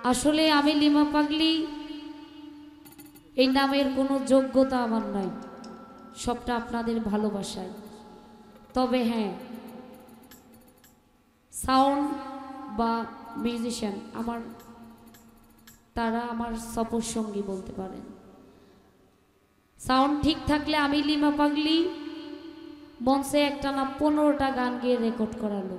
আসলে আমি লিমা পাগলি এই নামের কোনো যোগ্যতা আমার নাই, সবটা আপনাদের ভালোবাসায়। তবে হ্যাঁ, সাউন্ড বা মিউজিশিয়ান তারা আমার সফর সঙ্গী বলতে পারেন। সাউন্ড ঠিক থাকলে আমি লিমা পাগলি মঞ্চে একটানা 15টা গান গেয়ে রেকর্ড করালো।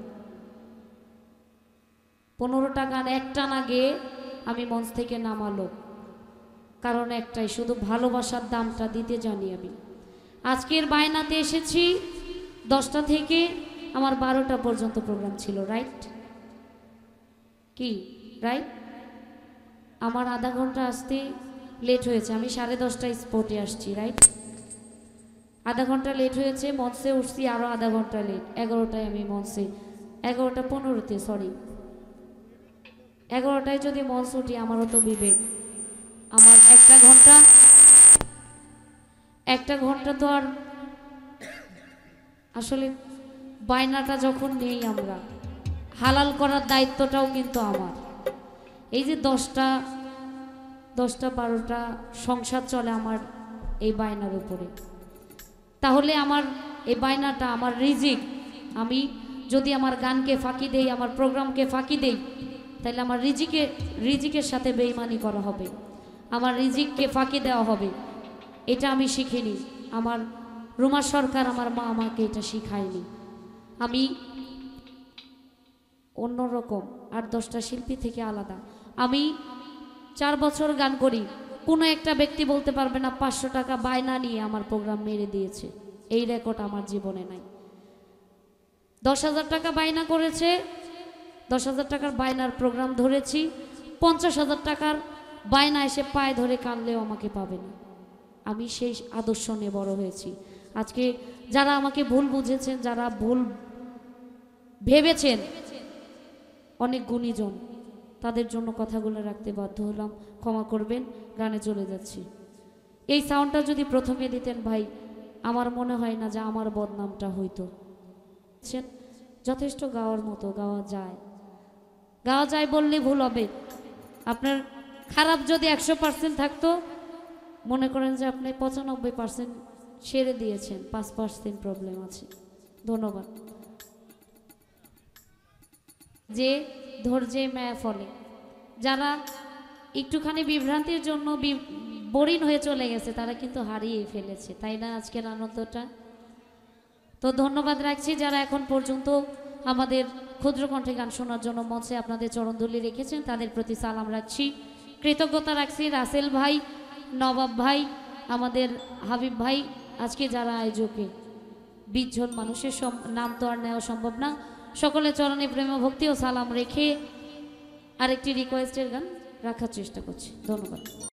15টা গান একটানা গেয়ে আমি মঞ্চ থেকে নামালো, কারণ একটাই, শুধু ভালোবাসার দামটা দিতে জানি আমি। আজকের বায়নাতে এসেছি 10টা থেকে আমার 12টা পর্যন্ত প্রোগ্রাম ছিল, রাইট কি রাইট? আমার আধা ঘন্টা আসতে লেট হয়েছে, আমি 10:30টায় স্পটে আসছি, রাইট? আধা ঘন্টা লেট হয়েছে, মঞ্চে উঠছি আরও আধা ঘন্টা লেট। 11টায় আমি মঞ্চে, 11টা 15তে, সরি 11টায় যদি মঞ্চ উঠি আমারও তো বিবেক। আমার একটা ঘন্টা তো আর আসলে বায়নাটা যখন নেই আমরা, হালাল করার দায়িত্বটাও কিন্তু আমার। এই যে 10টা 12টা সংসার চলে আমার এই বায়নার উপরে, তাহলে আমার এই বায়নাটা আমার রিজিক। আমি যদি আমার গানকে ফাঁকি দেই, আমার প্রোগ্রামকে ফাঁকি দেই, তাহলে আমার রিজিকের সাথে বেইমানি করা হবে, আমার রিজিককে ফাঁকি দেওয়া হবে। এটা আমি শিখিনি, আমার রুমা সরকার আমার মা আমাকে এটা শিখায়নি। আমি অন্যরকম, আর 10টা শিল্পী থেকে আলাদা। আমি 4 বছর গান করি, কোনো একটা ব্যক্তি বলতে পারবে না 500 টাকা বায়না নিয়ে আমার প্রোগ্রাম মেরে দিয়েছে। এই রেকর্ড আমার জীবনে নাই। 10,000 টাকা বায়না করেছে, 10,000 টাকার বায়নার প্রোগ্রাম ধরেছি, 50,000 টাকার বায়না এসে পায়ে ধরে কানলেও আমাকে পাবে না। আমি সেই আদর্শ নিয়ে বড় হয়েছি। আজকে যারা আমাকে ভুল বুঝেছেন, যারা ভুল ভেবেছেন, অনেক গুণীজন, তাদের জন্য কথাগুলো রাখতে বাধ্য হলাম, ক্ষমা করবেন। গানে চলে যাচ্ছি। এই সাউন্ডটা যদি প্রথমে দিতেন ভাই, আমার মনে হয় না যে আমার বদনামটা হইতো। যথেষ্ট গাওয়ার মতো গাওয়া যায় বললে ভুল হবে। আপনার খারাপ যদি 100% থাকতো, মনে করেন যে আপনি 95% সেরে দিয়েছেন, 5% প্রবলেম আছে। ধন্যবাদ। যে ধৈর্যে মায়া ফলে, যারা একটুখানি বিভ্রান্তির জন্য বোরিং হয়ে চলে গেছে, তারা কিন্তু হারিয়ে ফেলেছে, তাই না আজকের আনন্দটা? তো ধন্যবাদ রাখছি যারা এখন পর্যন্ত আমাদের ক্ষুদ্র কণ্ঠে গান শোনার জন্য মঞ্চে আপনাদের চরণধুলি রেখেছেন, তাদের প্রতি সালাম রাখছি, কৃতজ্ঞতা রাখছি। রাসেল ভাই, নবাব ভাই, আমাদের হাবিব ভাই, আজকে যারা আয়োজকে 20 জন মানুষের নাম তো আর নেওয়া সম্ভব না। সকলের চরণে প্রেম ভক্তি ও সালাম রেখে আরেকটি রিকোয়েস্টের গান রাখার চেষ্টা করছি। ধন্যবাদ।